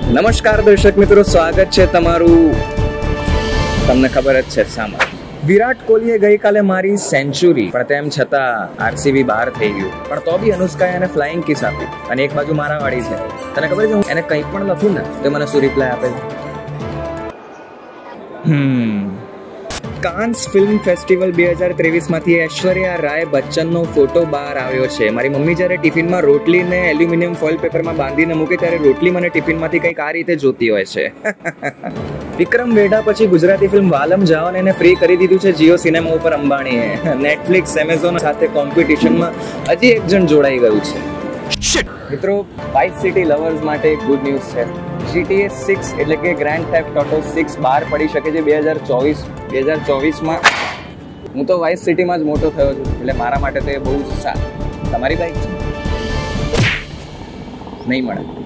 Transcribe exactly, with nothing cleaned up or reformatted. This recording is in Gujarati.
નમસ્કાર દર્શક મિત્રો, સ્વાગત છે તમારું. તમને ખબર જ છે સામા વિરાટ કોહલીએ ગઈકાલે મારી સેન્ચુરી, પણ તેમ છતાં આરસીબી બહાર થઈ ગયું. પણ તો બી અનુષ્કાએ એને ફ્લાઇંગ કિસ આપી અને એક બાજુ મારા વાળી છે. તને ખબર છે હું એને કંઈ પણ લખું ને તો મને શું રિપ્લાય આપે છે? હમ કાન્સ ફિલ્મ ફેસ્ટિવલ બે હજાર ત્રેવીસ માંથી ઐશ્વર્યા રાય બચ્ચનનો ફોટો બહાર આવ્યો છે. મારી મમ્મી જ્યારે ટિફિનમાં રોટલીને એલ્યુમિનિયમ ફોઇલ પેપરમાં બાંધીને મૂકે ત્યારે રોટલી મને ટિફિનમાંથી કંઈક આ રીતે જોતી હોય છે. વિક્રમ વેડા પછી ગુજરાતી ફિલ્મ વાલમ જાઓને એને ફ્રી કરી દીધું છે જીઓ સિનેમા ઉપર અંબાણીએ. નેટફ્લિક્સ, એમેઝોન સાથે કોમ્પિટિશનમાં હજી એક જણ જોડાઈ ગયું છે. મિત્રો, વાઇસ સિટી લવર્સ માટે ગુડ ન્યૂઝ છે. જીટીએ સિક્સ એટલે કે ગ્રેન્ડ થેફ્ટ ઓટો સિક્સ બહાર પડી શકે છે બે હજાર ચોવીસ બે હજાર ચોવીસમાં. હું તો વાઇસ સિટીમાં જ મોટો થયો છું, એટલે મારા માટે તો એ બહુ જ સારું. તમારી બાઈક છે? નહીં મળે.